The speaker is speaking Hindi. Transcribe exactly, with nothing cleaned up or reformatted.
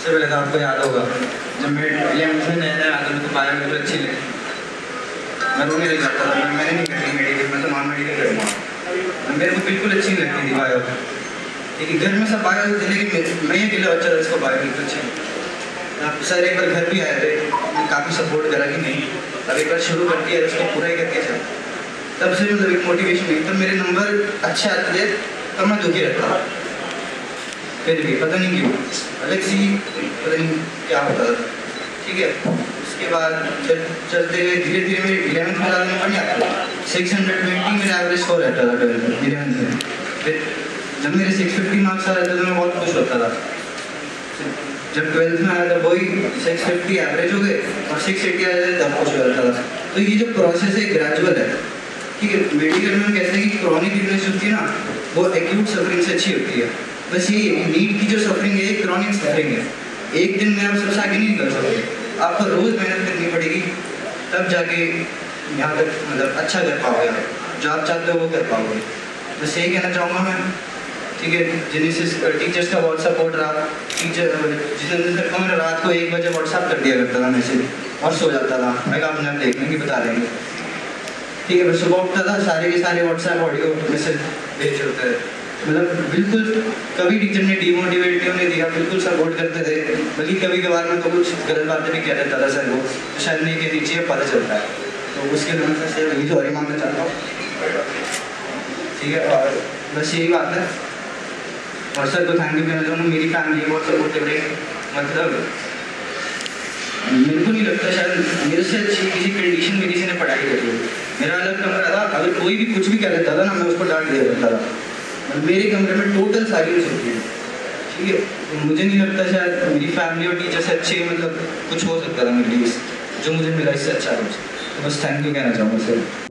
सबसे पहले तो आपको याद होगा जब मैं इलेवंथ में नया नया आता तो बायो बिल्कुल अच्छी लगी, मैं रोने लग जाता था, मैं मैंने नहीं करती मेडिकल, मैं तो नॉन मेडिकल करूँगा, मेरे को बिल्कुल अच्छी नहीं लगती थी बायो। लेकिन घर में सब बायो थे, लेकिन मैं ही अकेला बच्चा था जिसको बायो बिल्कुल अच्छी। आप सर एक बार घर भी आए थे, काफ़ी सपोर्ट करा कि नहीं अब एक बार शुरू करती है उसको पूरा ही करके चल, तब से मतलब एक मोटिवेशन नहीं, तब मेरे नंबर अच्छे आते थे तब मैं दुखी रहता था, फिर भी पता नहीं क्यों अलग सी पता नहीं क्या होता था। ठीक है, उसके बाद चल चलते हुए धीरे धीरे मेरे इलेवंथ में ज़्यादा नंबर नहीं आता, सिक्स हंड्रेड ट्वेंटी मेरा एवरेज स्कोर रहता था ट्वेल्थ इलेवंथ में। फिर जब मेरे सिक्स फिफ्टी मार्क्स आ रहे थे तो मैं बहुत खुश होता था। जब ट्वेल्थ में आया था वही सिक्स फिफ्टी एवरेज हो गए और सिक्स एटी आ रहे थे तब खुश हो जाता था। तो ये जो प्रोसेस है ग्रेजुअल है। ठीक है, मेडिकल में हम कहते हैं कि क्रॉनिक इलनेस होती है ना, वो एक्यूट सफरिंग से अच्छी होती है। बस ये नीट की जो सफरिंग है ये क्रॉनिक सफरिंग है, एक दिन में आप सबसे आगे नहीं निकल सकते, आपको रोज़ मेहनत करनी पड़ेगी तब जाके यहाँ तक मतलब अच्छा कर पाओगे, आप जो आप चाहते हो वो कर पाओगे। बस यही कहना चाहूँगा मैं। ठीक है, जेनेसिस टीचर्स का बहुत सपोर्ट रहा, टीचर जिस दिन तक मैं रात को एक बजे व्हाट्सअप कर दिया करता था मैसेज और सो जाता था, मैं कहा अपने आप देख लेंगे बता देंगे। ठीक है, मैं सुबह उठता था सारे के सारे व्हाट्सएप ऑडियो मैसेज भेज होते थे, मतलब बिल्कुल कभी टीचर ने डिमोटिवेट नहीं होने दिया, बिल्कुल सपोर्ट करते थे। बल्कि कभी कभार में तो कुछ गलत बातें भी कह देता था सर वो, तो शायद नहीं कह दीजिए पता चलता है, तो उसके लिए मैं सर वही सॉरी मांगना चाहता हूँ। ठीक है, और बस यही बात है, और सर को थैंक यू कहना चाहूँगा, मेरी फैमिली बहुत सपोर्टिव रही। मतलब मेरे को नहीं लगता शायद मेरे से अच्छी किसी कंडीशन में किसी ने पढ़ाई करी हो। मेरा अलग कमरा था, अगर कोई भी कुछ भी कह देता था ना मैं उसको डांट दिया करता था, मतलब मेरे कमरे में टोटल साइलेंस होती है। ठीक है, तो मुझे नहीं लगता शायद मेरी फैमिली और टीचर से अच्छे मतलब कुछ हो सकता था मेरे लिए जो मुझे मिला इससे अच्छा कुछ। तो बस थैंक यू कहना चाहूँगा सर।